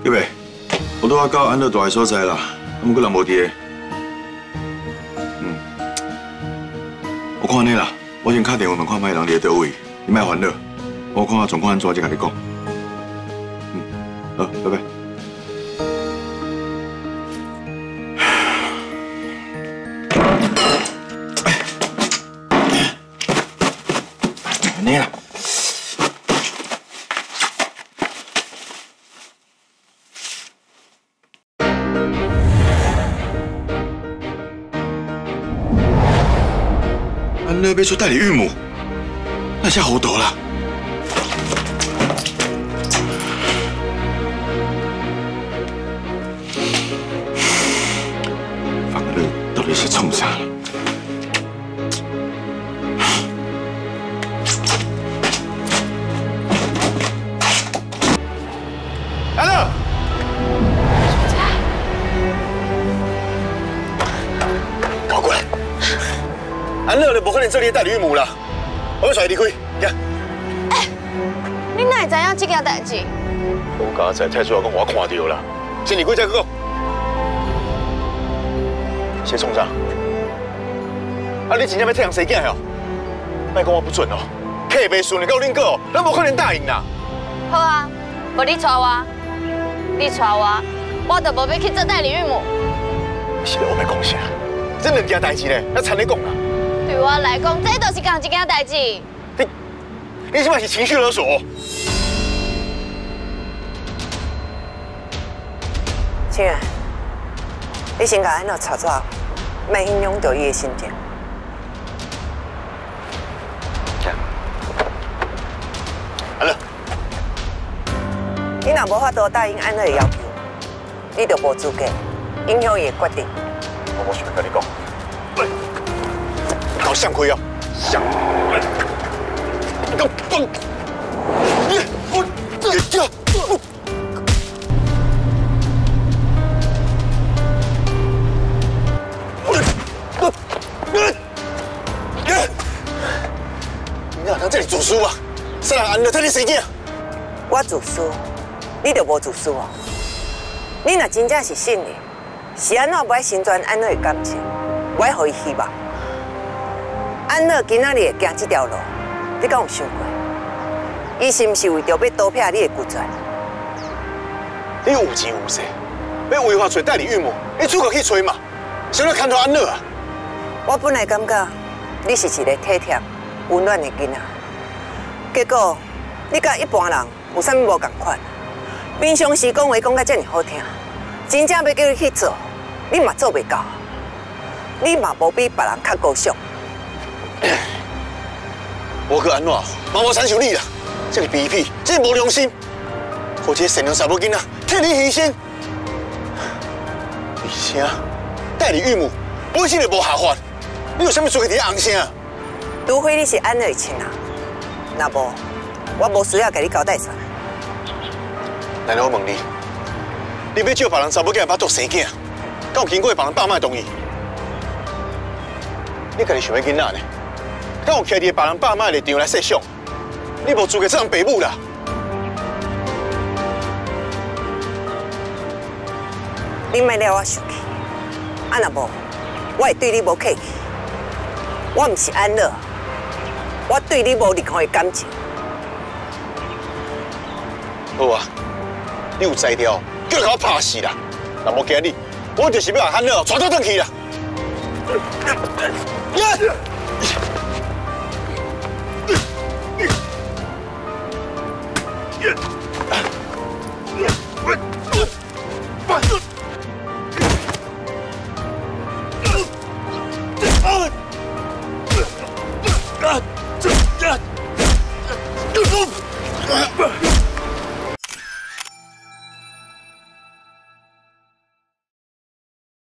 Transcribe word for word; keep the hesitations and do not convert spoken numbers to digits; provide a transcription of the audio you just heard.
对袂？我拄仔到安乐住的所在啦，啊，毋过人无伫个。嗯，我看安尼啦，我先打电话问看卖人伫倒位，你莫烦恼，我看下状况安怎，再甲你讲。嗯，好，拜拜。安尼啦。 安乐要出代理孕母，那下糊涂了。方乐到底是冲啥？安乐，跑过来。 安乐就无可能做你的代理孕母啦，我要带你离开，行。 哎，你哪会知影这件代志？ 我刚才太主要讲我看到啦，先离开再讲。先冲啥？啊，你真正要替人生囝哦？莫讲我不准哦，客袂顺，到恁哥哦，咱无可能答应啦。 好啊，无你带我，你带我，我就无要去做代理孕母。 是我要讲啥？这两件代志呢，要参你讲啦。 对我来讲，这都是同一件代志。 你，你是不是情绪勒索？ 亲爱，你先甲安乐吵吵，莫影响到伊的心情。 安乐， 你若无法度答应安乐的要求，你就无资格影响伊的决定。 我无想跟你讲。 好想亏哦，想，你给我放！你我这这，你哪能这里煮书啊？谁人安乐替你生囝？ 我自私，你就无自私哦。你若真正是信的，是安怎不爱伸全安乐的感情，不爱予伊希望？ 安乐今仔日会行这条路，你敢有想过？伊是毋是为着要夺撇你的骨权？ 你有钱有势，要违法找代理孕母，你出国去找嘛？想要牵拖安乐啊？ 我本来感觉你是一个体贴、温暖的囡仔，结果你甲一般人有啥物无共款？平常时讲话讲甲这么好听，真正要叫你去做，你嘛做袂到，你嘛无比别人较高尚。 我去安怎，嘛无参受你啦！这是卑鄙，这是无良心。或者善良查某囡仔替你牺牲，而且代理孕母本身就无下法，你有啥物资格伫咧红声？ 除非你是安乐的亲人，若无，我无需要甲你交代啥。 奶奶，我问你，你要借别人查某囡仔巴肚生囝，敢有经过别人爸妈同意？你家己想要囡仔呢？ 敢有徛伫别人爸妈的立场来设想，你无资格做人爸母啦！ 你莫了我生气，啊若无，我会对你无客气。我毋是安乐，我对你无任何的感情。 好啊，你有才调，叫甲我拍死啦！若无今日，我就是要把安乐带倒转去啦！